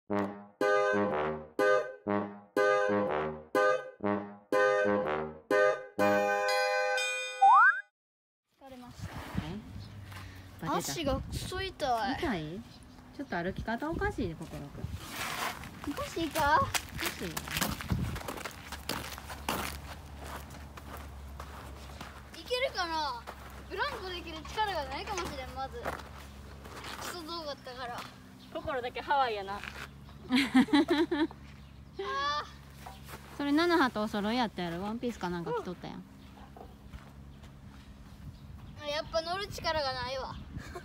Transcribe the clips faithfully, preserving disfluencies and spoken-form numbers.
れました。 バテた。 足がくそ痛い。 痛い？ちょっと歩き方おかしいね、心くん。 おかしいか？ おかしいよ。 いけるかな？ブランコできる力がないかもしれん。まずクソ遠かったから。 心だけハワイやな。 ああ。 それナナハとお揃いやったやろ。ワンピースかなんか着とったやん。 やっぱ乗る力がないわ。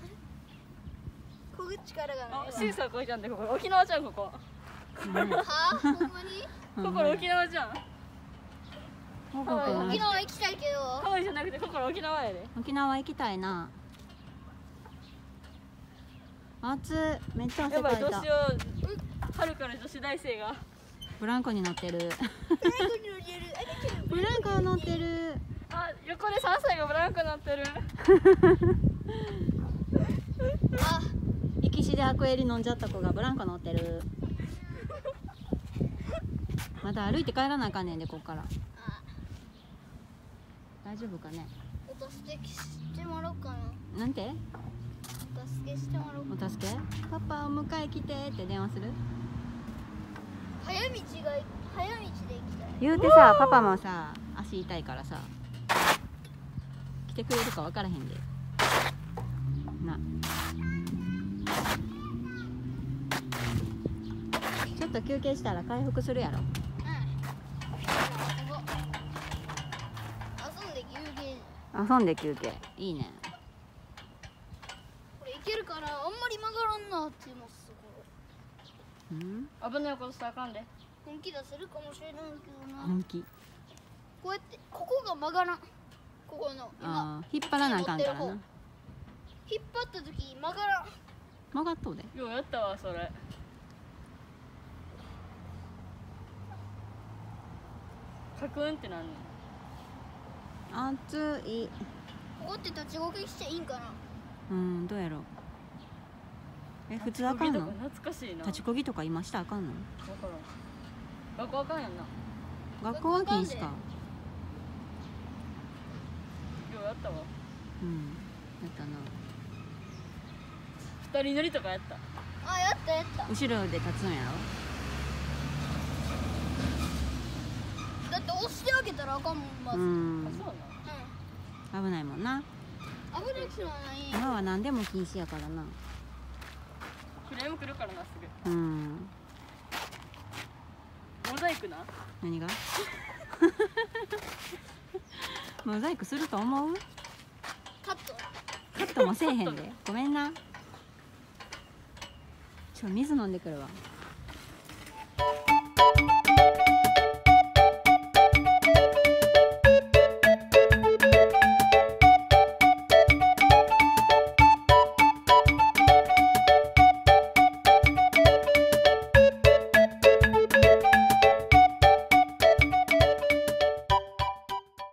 こぐ力がないわ。 シーサーこいちゃんで、ここ沖縄じゃん、ここ。 はあ、ほんまに？ 心沖縄じゃん。 ほこくん沖縄行きたいけど。 ハワイじゃなくて、心沖縄やで。 沖縄行きたいな。暑い、めっちゃ汗やばい、 かいた。 どうしよう。春から女子大生が。 ブランコに乗ってる。 ブランコに乗ってる。 ブランコ乗ってる。 あ、横でさんさいがブランコ乗ってる。 あ、 行きしでアクエリ飲んじゃった子がブランコ乗ってる。また歩いて帰らなあかんねんで、こっから。大丈夫かね。 お助けしてもらおうかな。 なんて？ お助けしてもらおうかな。 お助け？パパお迎え来てって電話する？ 早道が早道で行きたい。 言うてさ、パパもさ、足痛いからさ、来てくれるか分からへんで。な。ちょっと休憩したら回復するやろ。 うん。遊んで休憩。 遊んで休憩。いいね。 これいけるかな。あんまり曲がらんなっていうのすごい。 うん？ 危ないことしたらあかんで。 本気出せるかもしれないけどな。 本気。 こうやってここが曲がらん。ここの今ああ、引っ張らなあかんからな。 引っ張った時曲がらん。 曲がっとうで。 ようやったわ、それ。カクンってなんねん。 暑い。 ここって立ちこぎしちゃいいんかな。 うん、どうやろう。え、普通あかんの？ 懐かしいな。 立ちこぎとか今したらあかんの？ わからん。学校あかんやんな。よ学校は禁止か。 うやったわ。 うん、やったな。 二人乗りとかやった。 あ、やったやった。 後ろで立つんやろ。 だって押してあげたらあかんもんまず。 ううん。 あ、そうなの。 ん、危ないもんな。 危なくはない。 今は何でも禁止やからな。 クレーム来るからな、すぐ。 うん。 モザイクな。 何が？モザイクすると思う？ カット。 カットもせえへんで。ごめんな。ちょ、水飲んでくるわ。